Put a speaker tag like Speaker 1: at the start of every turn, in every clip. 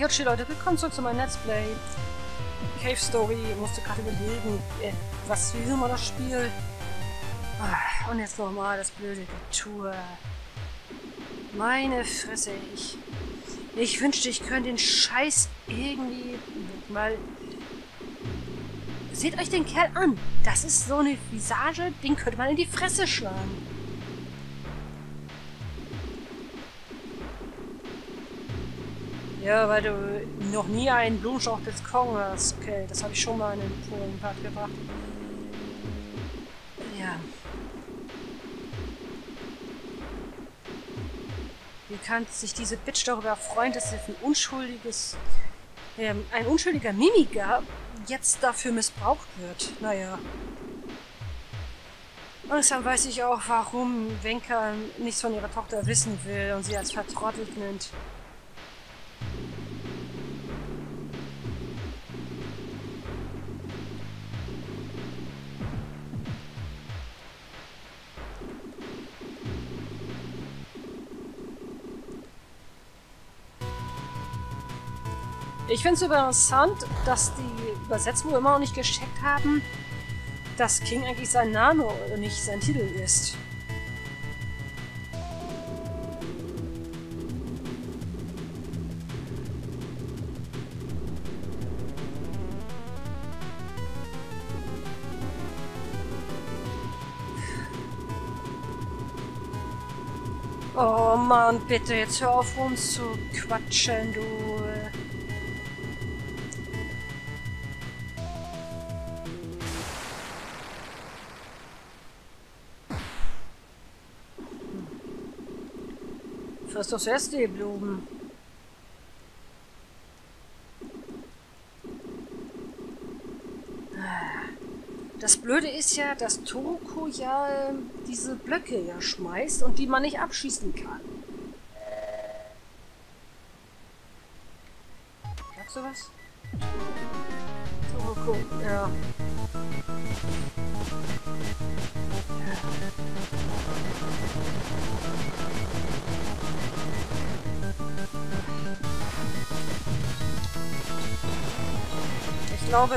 Speaker 1: Yoshi Leute, willkommen zurück zu meinem Let's Play. Cave Story, musste gerade überlegen, wie immer das Spiel. Und jetzt nochmal das blöde Getue. Meine Fresse, ich wünschte, ich könnte den Scheiß irgendwie mal... Seht euch den Kerl an! Das ist so eine Visage, den könnte man in die Fresse schlagen. Ja, weil du noch nie einen Blumenstrauch des Kong hast. Okay, das habe ich schon mal in den vorigen Part gebracht. Ja. Wie kann sich diese Bitch darüber freuen, dass sie ein unschuldiger Mimiker jetzt dafür missbraucht wird? Naja. Langsam weiß ich auch, warum Wenka nichts von ihrer Tochter wissen will und sie als vertrottelt nennt. Ich finde es interessant, dass die Übersetzer wohl immer noch nicht gecheckt haben, dass King eigentlich sein Name und nicht sein Titel ist. Oh Mann, bitte, jetzt hör auf uns zu quatschen, du... Frisst doch zuerst die Blumen. Das Blöde ist ja, dass Toroko ja diese Blöcke ja schmeißt und die man nicht abschießen kann. Sagst du was? Toroko, ja. Ich glaube,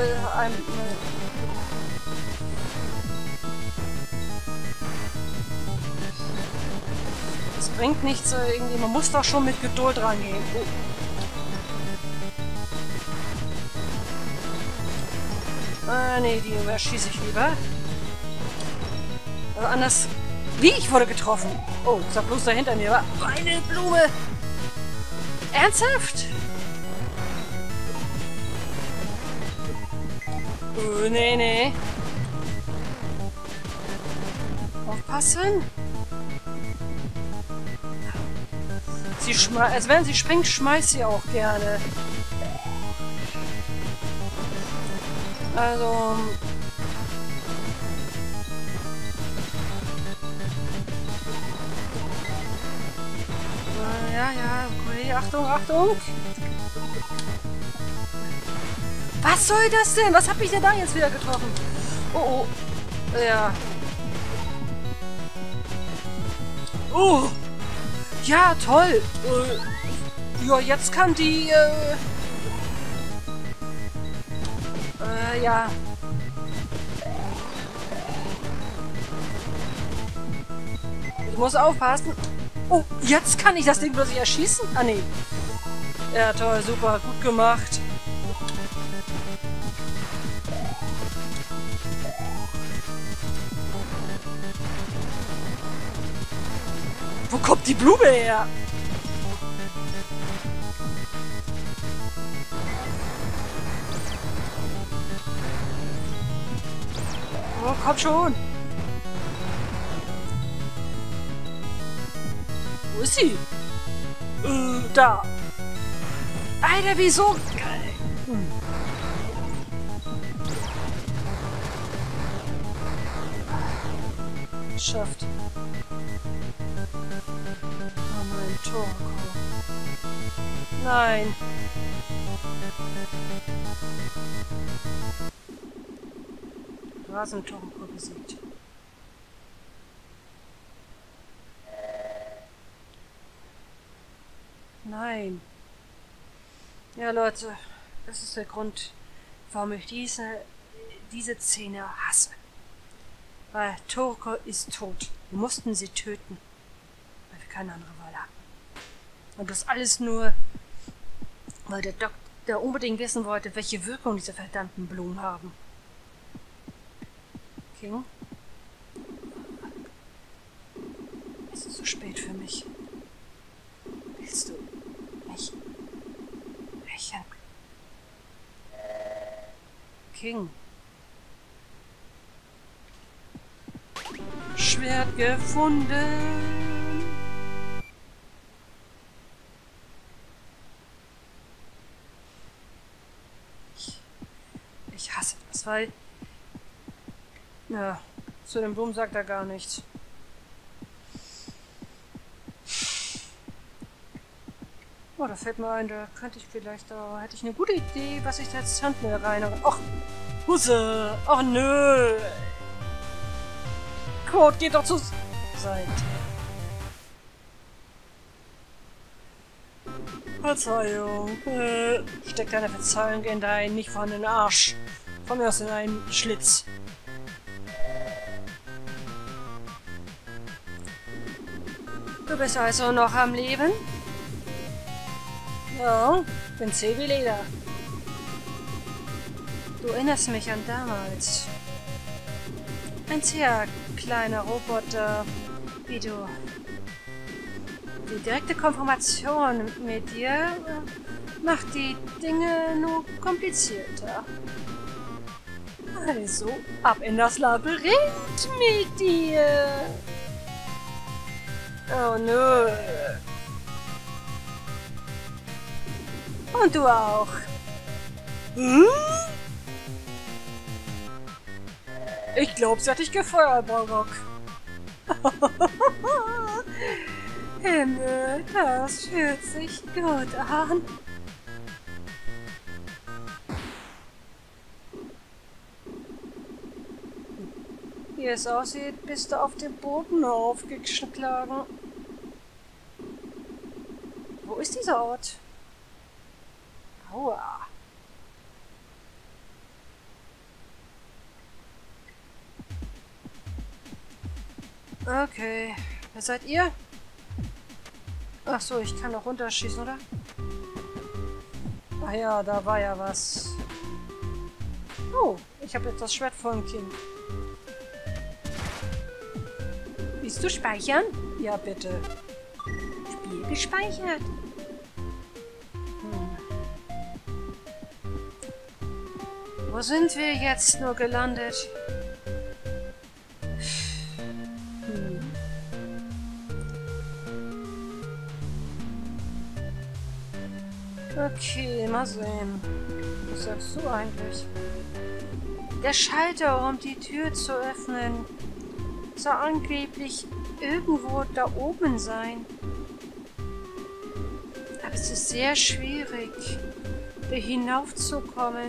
Speaker 1: es bringt nichts irgendwie, man muss doch schon mit Geduld rangehen. Nee, die überschieße ich lieber. Also anders... Wie? Ich wurde getroffen. Oh, ich sag bloß da hinter mir war eine Blume. Ernsthaft? Nee, nee. Aufpassen. Also wenn sie springt, schmeißt sie auch gerne. Also... Ja, okay, Achtung, Achtung! Was soll das denn? Was hab ich denn da jetzt wieder getroffen? Oh, oh. Ja. Oh! Ja, toll! Ja, jetzt kann die, ja. Ich muss aufpassen. Oh, jetzt kann ich das Ding plötzlich erschießen? Ah, nee. Ja, toll, super, gut gemacht. Wo kommt die Blume her? Oh, komm schon. Wo ist sie? Da. Alter, wieso? Geil. Schafft. Oh mein Torko. Nein. Rasentorko besiegt. Nein. Ja, Leute, das ist der Grund, warum ich diese Szene hasse. Weil Toriko ist tot. Wir mussten sie töten, weil wir keine andere Wahl hatten. Und das alles nur, weil der Doktor unbedingt wissen wollte, welche Wirkung diese verdammten Blumen haben. King? Es ist so spät für mich. Willst du mich rächen? King. Schwert gefunden. Ich hasse das, weil... Ja, zu den Blumen sagt er gar nichts. Oh, da fällt mir ein, da könnte ich vielleicht, da hätte ich eine gute Idee, was ich da als Handmüll rein. Och, Husse! Ach nö! Code, geht doch zur Seite. Verzeihung. Steck deine Verzeihung in deinen nicht vorhandenen Arsch. Von mir aus in einen Schlitz. Du bist also noch am Leben? Ja, bin zäh wie Leder. Du erinnerst mich an damals. Ein sehr kleiner Roboter, wie du. Die direkte Konfrontation mit dir macht die Dinge nur komplizierter. Also, ab in das Labyrinth mit dir! Oh nö. Und du auch. Hm? Ich glaub, sie hat dich gefeuert, Borgok. Himmel, das fühlt sich gut an. Wie es aussieht, bist du auf dem Boden aufgeschlagen. Wo ist dieser Ort? Aua. Okay. Wer seid ihr? Ach so, ich kann noch runterschießen, oder? Ach ja, da war ja was. Oh, ich habe jetzt das Schwert von King. Willst du speichern? Ja, bitte. Spiel gespeichert. Wo sind wir jetzt nur gelandet? Okay, mal sehen. Was sagst du eigentlich? Der Schalter, um die Tür zu öffnen, soll angeblich irgendwo da oben sein. Aber es ist sehr schwierig, da hinaufzukommen.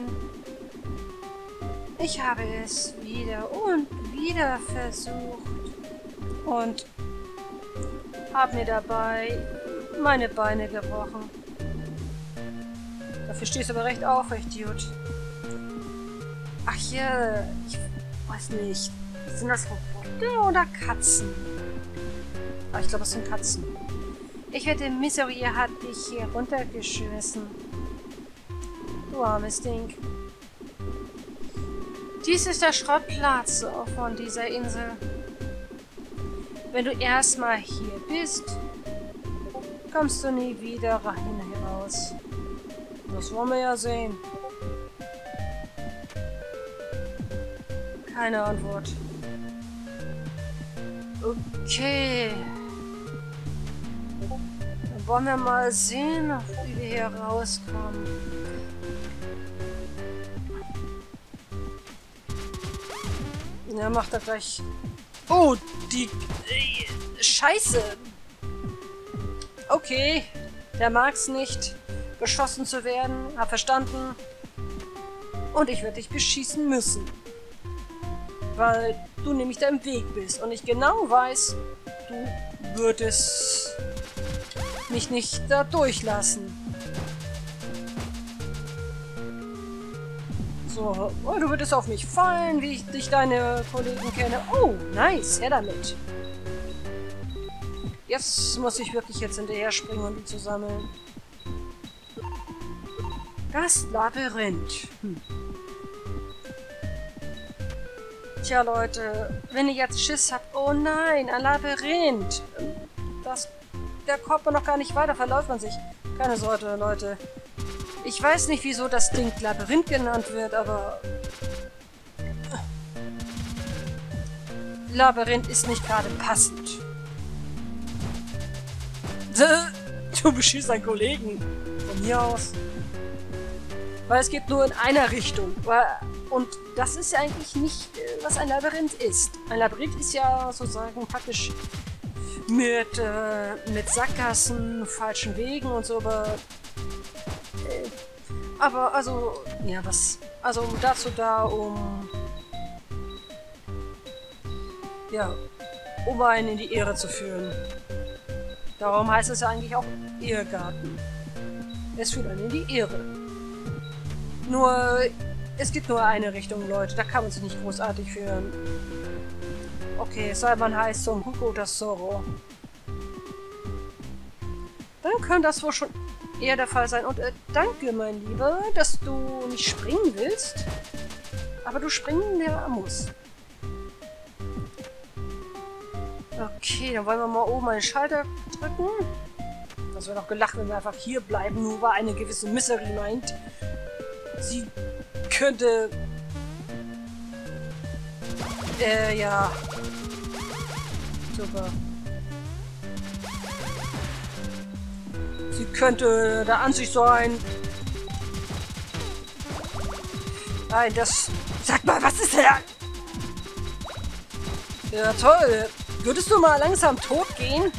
Speaker 1: Ich habe es wieder und wieder versucht und habe mir dabei meine Beine gebrochen. Dafür stehst du aber recht aufrecht, Dude. Ach ja, ich weiß nicht. Sind das Roboter oder Katzen? Ah, ich glaube, es sind Katzen. Ich wette, Misery hat dich hier runtergeschmissen. Du armes Ding. Dies ist der Schrottplatz von dieser Insel. Wenn du erstmal hier bist, kommst du nie wieder heraus. Das wollen wir ja sehen. Keine Antwort. Okay. Dann wollen wir mal sehen, wie wir hier rauskommen. Ja, macht er gleich. Oh, die Scheiße. Okay, der mag's nicht, beschossen zu werden. Hab verstanden. Und ich werde dich beschießen müssen. Weil du nämlich da im Weg bist. Und ich genau weiß, du würdest mich nicht da durchlassen. So, oh, du würdest auf mich fallen, wie ich dich deine Kollegen kenne. Oh, nice, her damit. Jetzt muss ich wirklich jetzt hinterher springen und die zu sammeln. Das Labyrinth. Tja, Leute, wenn ihr jetzt Schiss habt, oh nein, ein Labyrinth. Da kommt man noch gar nicht weiter, verläuft man sich. Keine Sorge, Leute. Ich weiß nicht, wieso das Ding Labyrinth genannt wird, aber... Labyrinth ist nicht gerade passend. Du beschießt einen Kollegen. Von mir aus. Weil es geht nur in einer Richtung. Und das ist ja eigentlich nicht, was ein Labyrinth ist. Ein Labyrinth ist ja sozusagen praktisch mit Sackgassen, falschen Wegen und so, aber also, ja, was, also dazu da, um einen in die Irre zu führen. Darum heißt es ja eigentlich auch Irrgarten. Es führt einen in die Irre. Nur, es gibt nur eine Richtung, Leute, da kann man sich nicht großartig führen. Okay, sei man heißt Son Goku oder Zoro. Dann könnte das wohl schon eher der Fall sein. Und danke, mein Lieber, dass du nicht springen willst. Aber du springen ja musst. Okay, dann wollen wir mal oben einen Schalter drücken. Das wäre doch gelacht, wenn wir einfach hier bleiben, nur weil eine gewisse Misery meint, sie könnte... ja. Super. Sie könnte der Ansicht sein. Nein, das... Sag mal, was ist der? Ja, toll. Würdest du mal langsam tot gehen?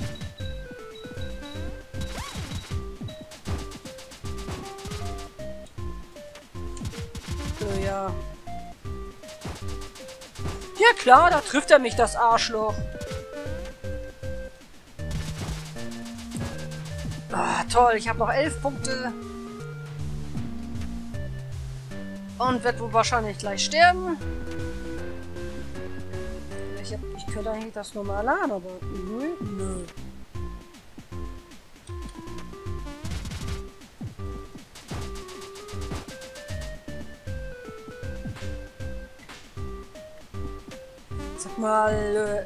Speaker 1: Ja. Ja klar, da trifft er mich, das Arschloch. Ah, toll, ich habe noch 11 Punkte. Und werde wohl wahrscheinlich gleich sterben. Ich könnte eigentlich das normal laden, aber nö. Sag mal,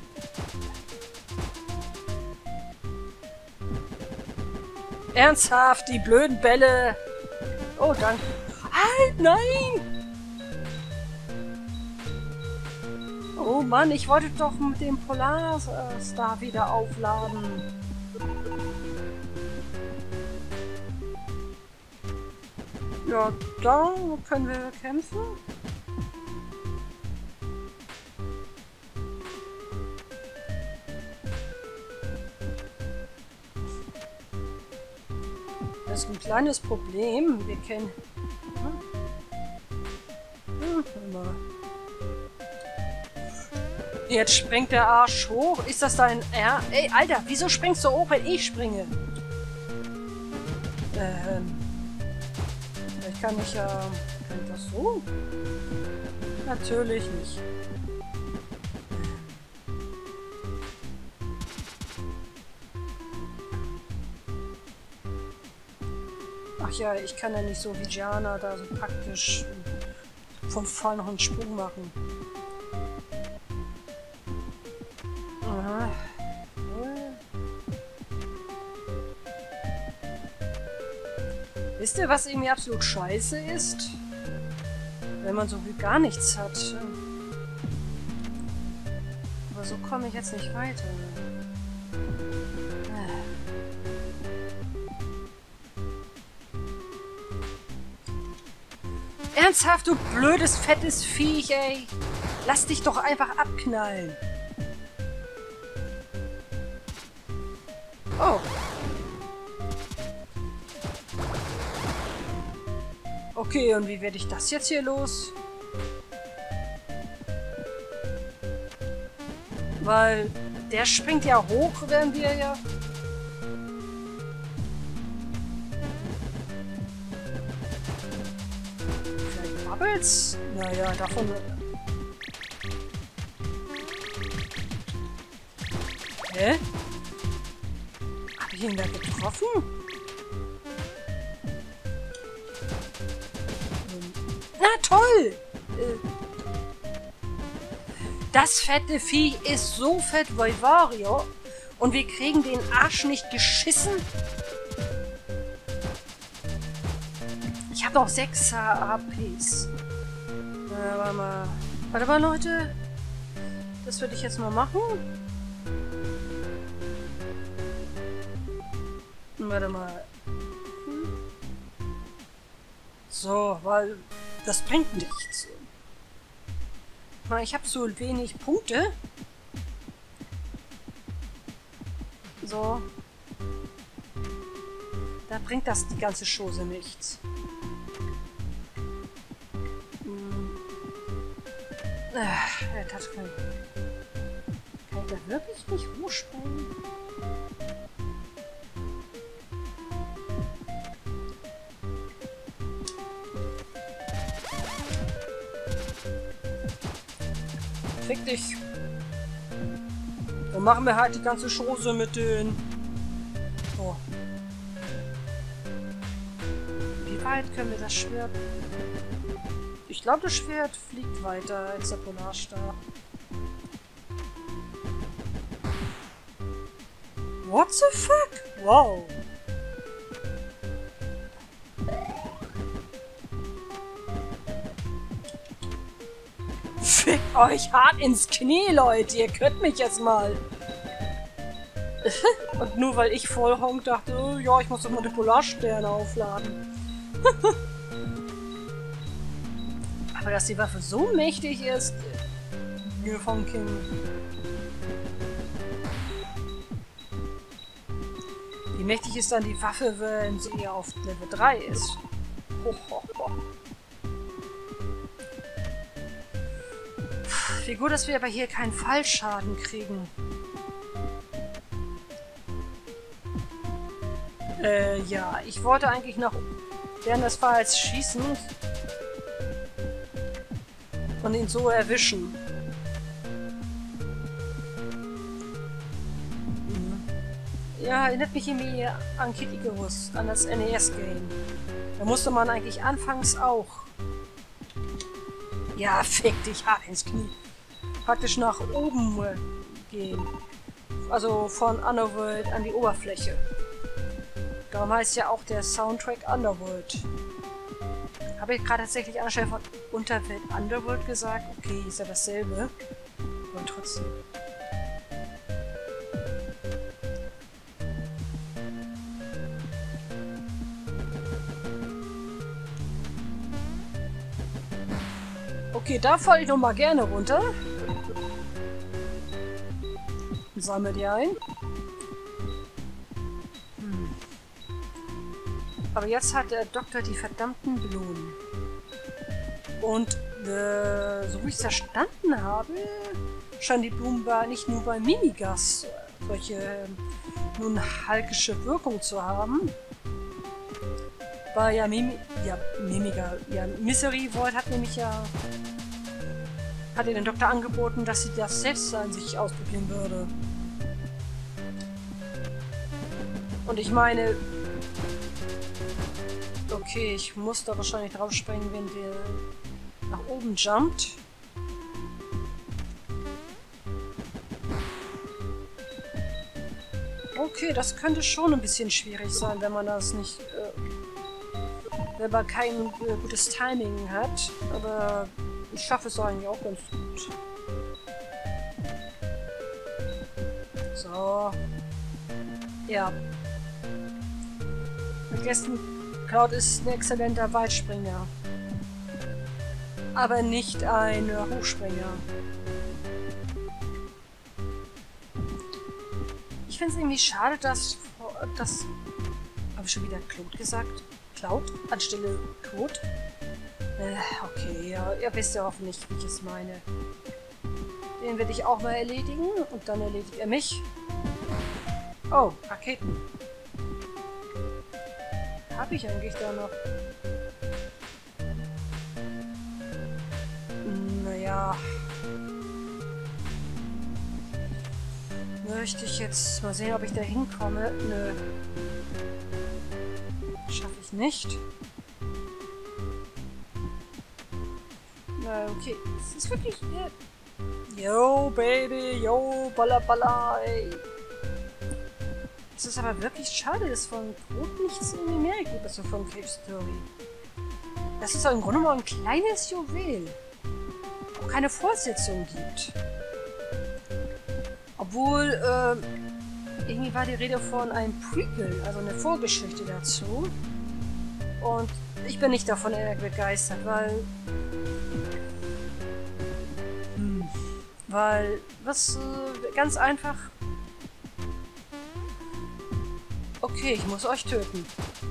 Speaker 1: ernsthaft, die blöden Bälle. Oh, danke. Halt, nein! Oh Mann, ich wollte doch mit dem Polarstar wieder aufladen. Ja, da können wir kämpfen. Das ist ein kleines Problem. Wir kennen... Jetzt springt der Arsch hoch. Ist das dein... Ja, ey, Alter, wieso springst du hoch, wenn ich springe? Vielleicht kann ich ja... Kann ich das so? Natürlich nicht. Ach ja, ich kann ja nicht so wie Gianna da so praktisch vom Fall noch einen Sprung machen. Aha. Wisst ihr, was irgendwie absolut scheiße ist? Wenn man so wie gar nichts hat. Aber so komme ich jetzt nicht weiter. Ernsthaft, du blödes, fettes Viech, ey! Lass dich doch einfach abknallen! Oh! Okay, und wie werde ich das jetzt hier los? Weil der springt ja hoch, während wir ja... Pilz? Naja, davon... Hä? Hab ich ihn da getroffen? Na toll! Das fette Vieh ist so fett wie Wario und wir kriegen den Arsch nicht geschissen? Ich habe noch 6 HPs. Warte mal, Leute. Das würde ich jetzt mal machen. Warte mal. So, weil das bringt nichts. Ich habe so wenig Punkte. So. Da bringt das die ganze Chose nichts. Der Touchscreen. Kann ich da wirklich nicht hochspringen? Fick dich. Dann machen wir halt die ganze Chose mit den... Oh. Wie weit können wir das Schwert... Ich glaube, das Schwert fliegt weiter als der Polarstab. What the fuck? Wow. Fickt euch hart ins Knie, Leute. Ihr könnt mich jetzt mal. Und nur weil ich Vollhonk dachte, oh, ja, ich muss doch mal die Polarsterne aufladen. Aber dass die Waffe so mächtig ist, von King. Wie mächtig ist dann die Waffe, wenn sie auf Level 3 ist? Ho, ho, ho. Wie gut, dass wir aber hier keinen Fallschaden kriegen. Ja, ich wollte eigentlich noch während des Falls schießen und ihn so erwischen. Ja, erinnert mich irgendwie an Kid Icarus, an das NES-Game. Da musste man eigentlich anfangs auch... Ja, fick dich hart ins Knie. Praktisch nach oben gehen. Also von Underworld an die Oberfläche. Darum heißt ja auch der Soundtrack Underworld. Habe ich gerade tatsächlich anstelle von Unterwelt Underworld gesagt? Okay, ist ja dasselbe. Und trotzdem. Okay, da falle ich noch mal gerne runter. Und sammle die ein. Aber jetzt hat der Doktor die verdammten Blumen. Und so wie ich es verstanden habe, scheinen die Blumen nicht nur bei Mimigas solche nun halkische Wirkung zu haben. Weil ja Misery Void hat nämlich hat ihr den Doktor angeboten, dass sie das selbst an sich ausprobieren würde. Und ich meine, okay, ich muss da wahrscheinlich drauf springen, wenn der nach oben jumpt. Okay, das könnte schon ein bisschen schwierig sein, wenn man das nicht... wenn man kein gutes Timing hat. Aber ich schaffe es eigentlich auch ganz gut. So. Ja. Vergessen, Cloud ist ein exzellenter Weitspringer. Aber nicht ein Hochspringer. Ich finde es irgendwie schade, dass... Habe ich schon wieder Claude gesagt? Cloud anstelle Claude? Okay, ja, ihr wisst ja hoffentlich, wie ich es meine. Den werde ich auch mal erledigen und dann erledigt er mich. Oh, Raketen. Habe ich eigentlich da noch? fürchte ich jetzt. Mal sehen, ob ich da hinkomme. Nö. Schaffe ich nicht. Na, okay. Es ist wirklich... Yo, Baby. Yo, balla balla, ey. Es ist aber wirklich schade, dass von Brot nichts irgendwie mehr gibt, also von Cave Story. Das ist im Grunde mal ein kleines Juwel. Auch keine Fortsetzung gibt. Obwohl, irgendwie war die Rede von einem Prequel, also eine Vorgeschichte dazu. Und ich bin nicht davon begeistert, weil... ganz einfach... Okay, ich muss euch töten.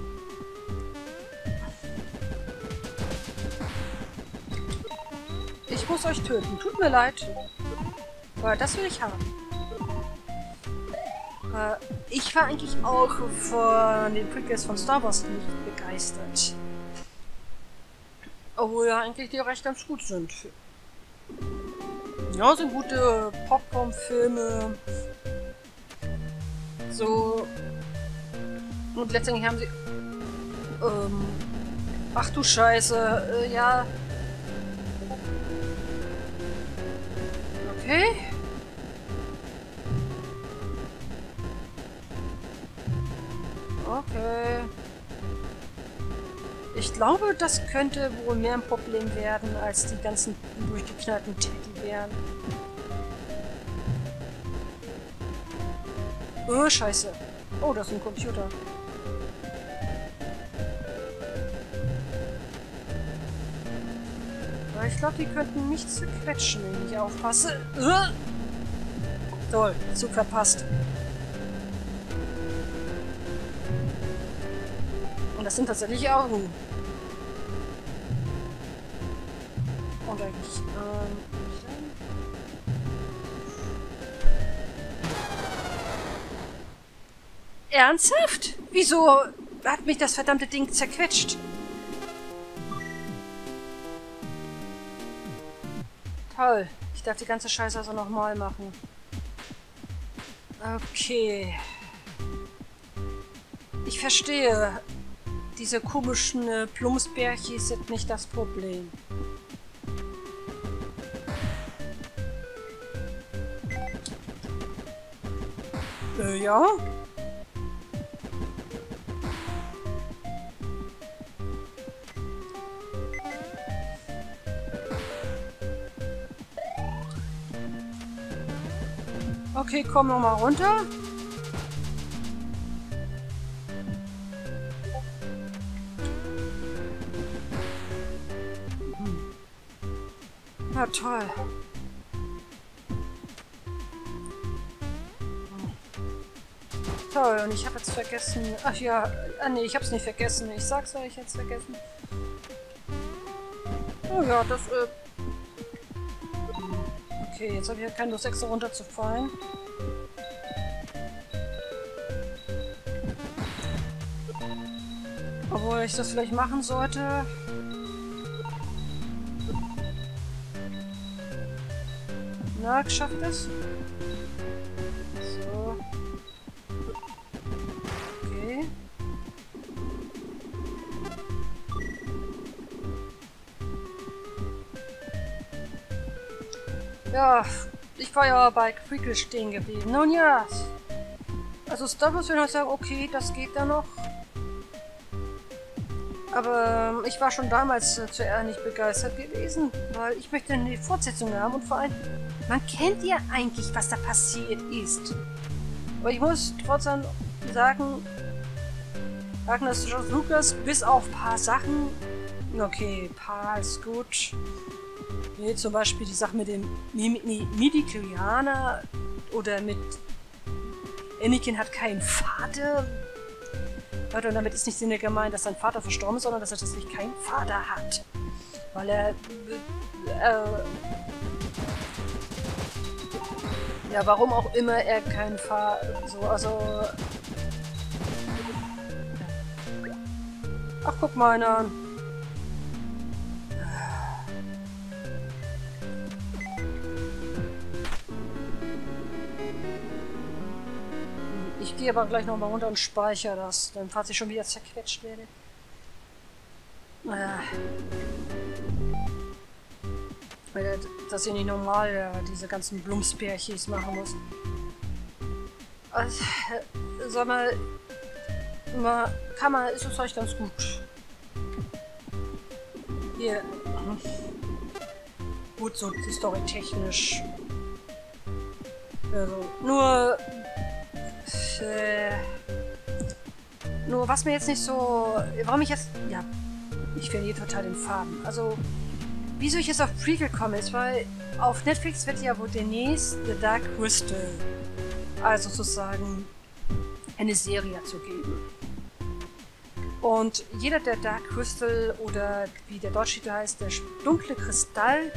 Speaker 1: Ich muss euch töten. Tut mir leid. Aber das will ich haben. Ich war eigentlich auch von den Prequels von Star Wars nicht begeistert. Obwohl ja eigentlich die recht ganz gut sind. Ja, sind gute Popcorn-Filme. So... Und letztendlich haben sie... ach du Scheiße, ja... Okay. Okay. Ich glaube, das könnte wohl mehr ein Problem werden, als die ganzen durchgeknallten Teddybären. Oh, Scheiße. Oh, das ist ein Computer. Aber ich glaube, die könnten mich zerquetschen, wenn ich aufpasse. Toll, Zug verpasst. Und das sind tatsächlich Augen. Und eigentlich, Ernsthaft? Wieso hat mich das verdammte Ding zerquetscht? Toll. Ich darf die ganze Scheiße also nochmal machen. Okay. Ich verstehe. Diese komischen Plumpsbärchen sind nicht das Problem. Ja? Okay, komm noch mal runter. Na toll. Toll, und ich habe jetzt vergessen... Ach ja, nee, ich hab's nicht vergessen. Ich sag's euch jetzt vergessen. Oh ja, das... Okay, jetzt habe ich ja keine Lust, extra runterzufallen. Obwohl ich das vielleicht machen sollte. Na, geschafft es? So. Okay. Ja, ich war ja bei Prequel stehen geblieben. Nun ja. Also Star Wars würde ich sagen, okay, das geht da noch. Aber ich war schon damals zuerst nicht begeistert gewesen, weil ich möchte eine Fortsetzung haben und vor allem, man kennt ja eigentlich, was da passiert ist. Aber ich muss trotzdem sagen, dass George Lucas bis auf ein paar Sachen, okay, ein paar ist gut, wie zum Beispiel die Sache mit dem Midi-Chlorianer oder mit Anakin hat keinen Vater. Und damit ist nicht Sinne gemeint, dass sein Vater verstorben ist, sondern dass er tatsächlich keinen Vater hat. Weil er... ja, warum auch immer er keinen Vater... So, also... Ach, guck mal einer an. gehe aber gleich nochmal runter und speichere das, dann falls ich schon wieder zerquetscht werde. Dass ich nicht normal diese ganzen Blumsbärchis machen muss. Also, sag mal, ist es euch ganz gut. Hier. Gut, so storytechnisch. Also, nur was mir jetzt nicht so... Warum ich jetzt... Ja, ich verliere total den Faden. Also, wieso ich jetzt auf Prequel komme, ist, weil auf Netflix wird ja wohl demnächst The Dark Crystal, also sozusagen eine Serie zu geben. Und jeder der Dark Crystal oder wie der deutsche Titel heißt, der dunkle Kristall,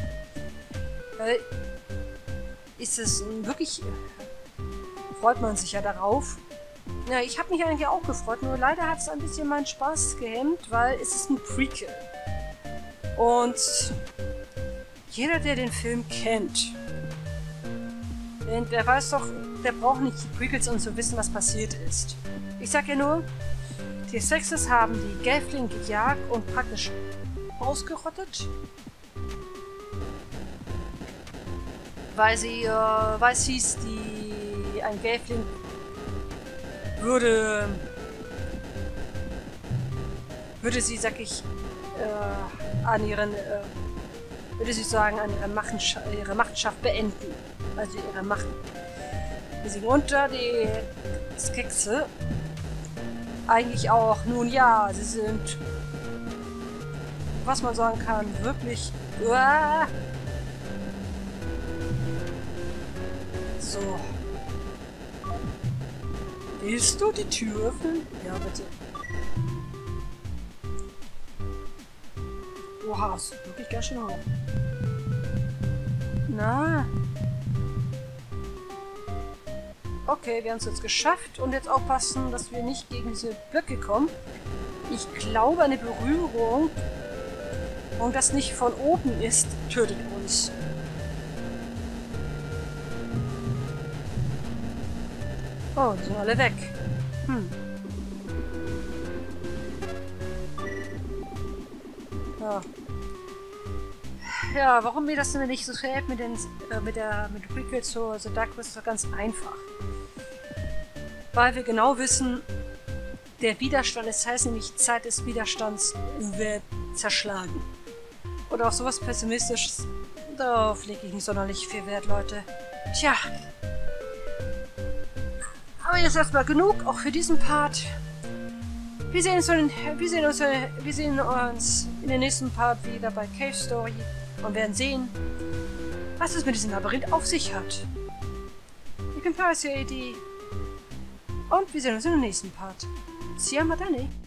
Speaker 1: ist es wirklich, freut man sich ja darauf. Ja, ich habe mich eigentlich auch gefreut, nur leider hat es ein bisschen meinen Spaß gehemmt, weil es ist ein Prequel. Und jeder, der den Film kennt, der weiß doch, der braucht nicht die Prequels, um zu wissen, was passiert ist. Ich sag ja nur, die Sexes haben die Gelfling gejagt und praktisch ausgerottet, weil es hieß, ein Gelfling würde sie, sag ich, an ihre Machtschaft beenden. Also ihre Macht. Deswegen unter die Skexe eigentlich auch, nun ja, sie sind, was man sagen kann, wirklich so. Willst du die Tür öffnen? Ja, bitte. Oha, ist wirklich ganz schön hoch. Na. Okay, wir haben es jetzt geschafft. Und jetzt aufpassen, dass wir nicht gegen diese Blöcke kommen. Ich glaube, eine Berührung, und das nicht von oben ist, tötet uns. Oh, die sind alle weg. Ja. Ja, warum mir das denn nicht so gefällt mit Prequel zu The Dark Crystal, ist ganz einfach. Weil wir genau wissen, der Widerstand, das heißt nämlich Zeit des Widerstands, wird zerschlagen. Oder auf sowas Pessimistisches, darauf lege ich nicht sonderlich viel Wert, Leute. Tja. Aber jetzt erstmal genug, auch für diesen Part. Wir sehen uns in den nächsten Part wieder bei Cave Story und werden sehen, was es mit diesem Labyrinth auf sich hat. Ich bin Percy AD und wir sehen uns in den nächsten Part. Siamo Dani.